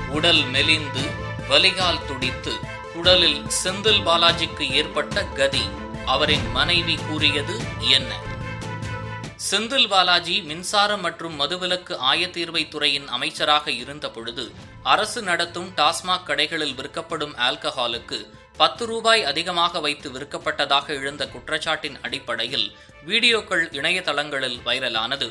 உடல் மெலிந்து வலிகால் துடித்து குடலில் செந்தில் பாலாஜிக்கு ஏற்பட்ட கதி அவரின் மனைவி கூறியது என்ன? செந்தில் பாலாஜி மின்சாரம் மற்றும் மதுவிலக்கு ஆயத்தீர்வைத் துறையின் அமைச்சராக இருந்த பொழுது அரசு நடத்தும் டாஸ்மாக் கடைகளில் விற்கப்படும் ஆல்கஹாலுக்கு 10 ரூபாய் அதிகமாக வைத்து விற்கப்பட்டதாக எழுந்த குற்றச்சாட்டின் அடிப்படையில் வீடியோக்கள் இணையதளங்களில் வைரலானது.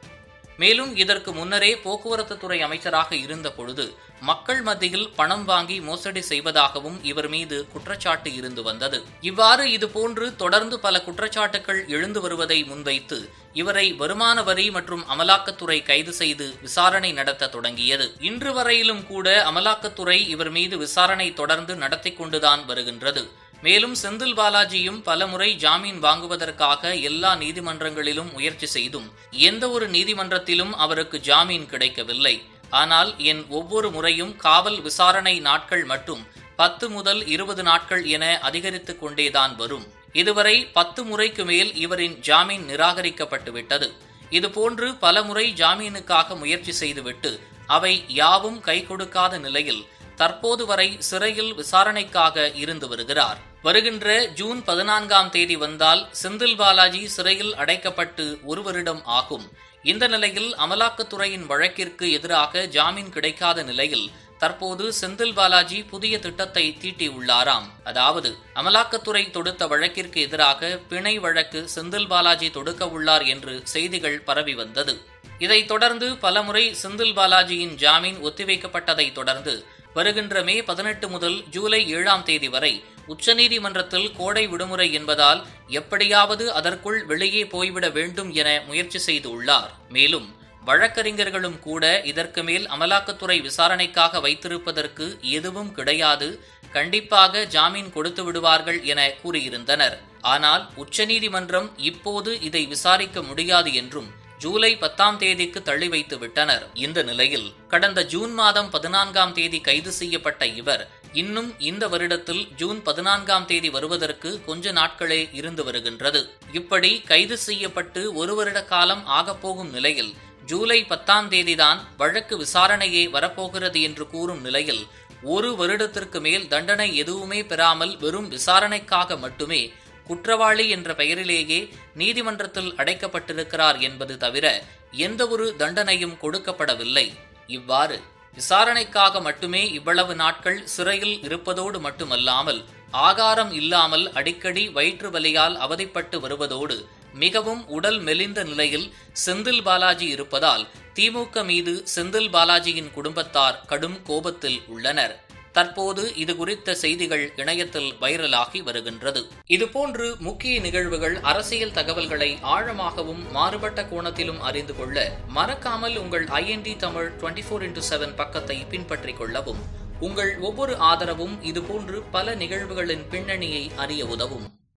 மேலும் இதற்கு முன்னரே போக்குவரத்து துறை அமைச்சராக இருந்த பொழுது மக்கள் மத்தியில் பணம் வாங்கி மோசடி செய்வதாகவும் இவர் மீது குற்றச்சாட்டு இருந்து வந்தது. இவ்வாறு இதுபோன்று தொடர்ந்து பல குற்றச்சாட்டுகள் எழுந்து வருவதை முன்வைத்து இவரை வருமான வரி மற்றும் அமலாக்கத்துறை கைது செய்து விசாரணை நடத்த தொடங்கியது. இன்று வரையிலும் கூட அமலாக்கத்துறை இவர் மீது விசாரணை தொடர்ந்து நடத்தி கொண்டுதான் வருகின்றது. மேலும் செந்தில் பாலாஜியும் பலமுறை ஜாமீன் வாங்குவதற்காக எல்லா நீதிமன்றங்களிலும் முயற்சி செய்தும் எந்த ஒரு நீதிமன்றத்திலும் அவருக்கு ஜாமீன் கிடைக்கவில்லை. ஆனால் ஒவ்வொரு முறையும் காவல் விசாரணை நாட்கள் மட்டும் 10 முதல் 20 நாட்கள் என அதிகரித்துக் கொண்டேதான் வரும். இதுவரை 10 முறைக்கு மேல் இவரின் ஜாமீன் நிராகரிக்கப்பட்டுவிட்டது. இதுபோன்று பல முறை ஜாமீனுக்காக முயற்சி செய்துவிட்டு அவை யாவும் கை கொடுக்காத நிலையில் தற்போது வரை சிறையில் விசாரணைக்காக இருந்து வருகிறார். வருகின்ற ஜூன் 14ஆம் தேதி வந்தால் செந்தில் பாலாஜி சிறையில் அடைக்கப்பட்டு 1 வருடம் ஆகும். இந்த நிலையில் அமலாக்கத்துறையின் வழக்கிற்கு எதிராக ஜாமீன் கிடைக்காத நிலையில் தற்போது செந்தில் பாலாஜி புதிய திட்டத்தை தீட்டியுள்ளாராம். அதாவது அமலாக்கத்துறை தொடுத்த வழக்கிற்கு எதிராக பிணை வழக்கு செந்தில் பாலாஜி தொடுக்க உள்ளார் என்று செய்திகள் பரவி வந்தது. இதைத் தொடர்ந்து பலமுறை செந்தில் பாலாஜியின் ஜாமீன் ஒத்திவைக்கப்பட்டதை தொடர்ந்து வருகின்ற மே 18 முதல் ஜூலை 7ஆம் தேதி வரை உச்சநீதிமன்றத்தில் கோடை விடுமுறை என்பதால் எப்படியாவது அதற்குள் வெளியே போய்விட வேண்டும் என முயற்சி செய்துள்ளார். மேலும் வழக்கறிஞர்களும் கூட இதற்கு மேல் அமலாக்கத்துறை விசாரணைக்காக வைத்திருப்பதற்கு எதுவும் கிடையாது, கண்டிப்பாக ஜாமீன் கொடுத்து விடுவார்கள் என கூறியிருந்தனர். ஆனால் உச்சநீதிமன்றம் இப்போது இதை விசாரிக்க முடியாது என்றும் ஜூலை 10ஆம் தேதிக்கு தள்ளி வைத்து விட்டனர். இந்த நிலையில் கடந்த ஜூன் மாதம் 14ஆம் தேதி கைது செய்யப்பட்ட இவர் இன்னும் இந்த வருடத்தில் ஜூன் 14ஆம் தேதி வருவதற்கு கொஞ்ச நாட்களே இருந்து வருகின்றது. இப்படி கைது செய்யப்பட்டு 1 வருட காலம் ஆகப்போகும் நிலையில் ஜூலை 10ஆம் தேதிதான் வழக்கு விசாரணையே வரப்போகிறது என்று கூறும் நிலையில் 1 வருடத்திற்கு மேல் தண்டனை எதுவுமே பெறாமல் வெறும் விசாரணைக்காக மட்டுமே குற்றவாளி என்ற பெயரிலேயே நீதிமன்றத்தில் அடைக்கப்பட்டிருக்கிறார் என்பது தவிர எந்த ஒரு தண்டனையும் கொடுக்கப்படவில்லை. இவ்வாறு விசாரணைக்காக மட்டுமே இவ்வளவு நாட்கள் சிறையில் இருப்பதோடு மட்டுமல்லாமல் ஆகாரம் இல்லாமல் அடிக்கடி வயிற்று வலியால் அவதிப்பட்டு வருவதோடு மிகவும் உடல் மெலிந்த நிலையில் செந்தில் பாலாஜி இருப்பதால் திமுக மீது செந்தில் பாலாஜியின் குடும்பத்தார் கடும் கோபத்தில் உள்ளனர். தற்போது இது குறித்த செய்திகள் இணையத்தில் வைரலாகி வருகின்றது. இதுபோன்று முக்கிய நிகழ்வுகள், அரசியல் தகவல்களை ஆழமாகவும் மாறுபட்ட கோணத்திலும் அறிந்து கொள்ள மறக்காமல் உங்கள் IND தமிழ் 24x7 பக்கத்தை பின்பற்றிக் கொள்ளவும். உங்கள் ஒவ்வொரு ஆதரவும் இதுபோன்று பல நிகழ்வுகளின் பின்னணியை அறிய உதவும்.